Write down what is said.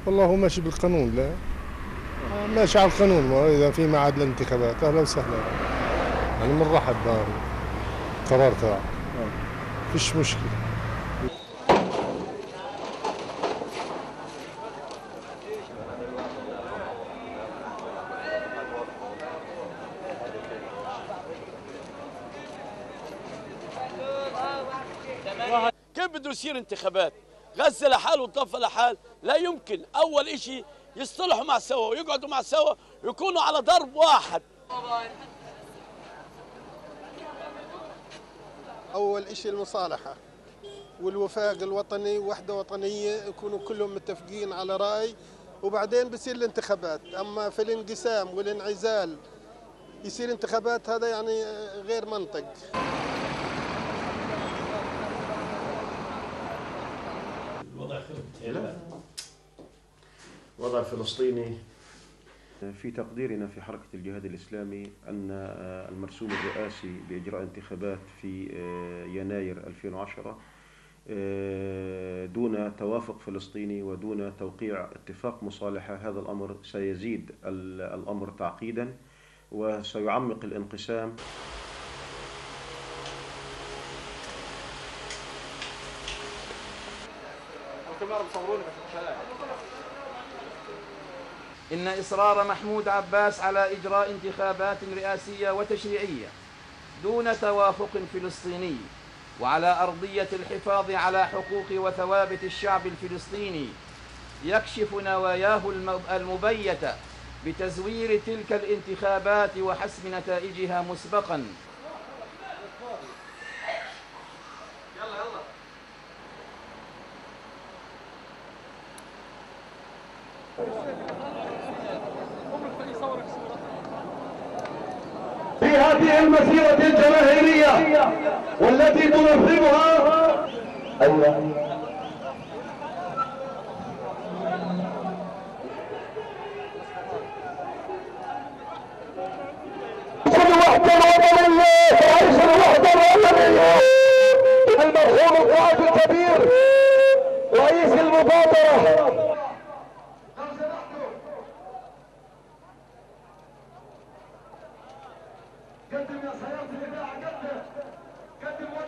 والله هو ماشي بالقانون، لا ماشي على القانون، إذا في ميعاد الانتخابات أهلا وسهلا، يعني بنرحب بالقرار تاعه، فيش مشكلة. كيف بده يصير انتخابات؟ غزة لحال والضفة لحال، لا يمكن. أول إشي يصطلحوا مع سوا ويقعدوا مع سوا ويكونوا على ضرب واحد. أول إشي المصالحة والوفاق الوطني، وحدة وطنية، يكونوا كلهم متفقين على رأي، وبعدين بصير الانتخابات. أما في الانقسام والانعزال يصير انتخابات، هذا يعني غير منطق. الوضع الفلسطيني في تقديرنا في حركة الجهاد الإسلامي أن المرسوم الرئاسي لإجراء انتخابات في يناير 2010 دون توافق فلسطيني ودون توقيع اتفاق مصالحة، هذا الأمر سيزيد الأمر تعقيدا وسيعمق الانقسام. إن إصرار محمود عباس على إجراء انتخابات رئاسية وتشريعية دون توافق فلسطيني وعلى أرضية الحفاظ على حقوق وثوابت الشعب الفلسطيني يكشف نواياه المبيتة بتزوير تلك الانتخابات وحسم نتائجها مسبقاً. في هذه المسيرة الجماهيرية والتي تنظمها الوحدة الوطنية، تعيش الوحدة الوطنية. المرحوم القائد الكبير رئيس المبادرة قدم يا سيارة الإذاعة، قدم